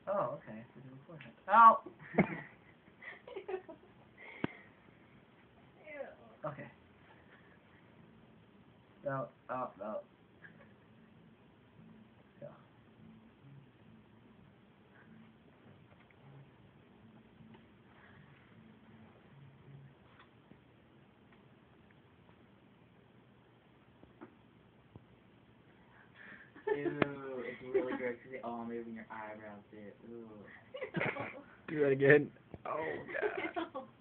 Oh, okay. So do it beforehand. Ow! Okay. No, no, no. Yeah. Ew, it's really gross because they all move in your eyebrows, dude. Ew. Do that again. Oh, God.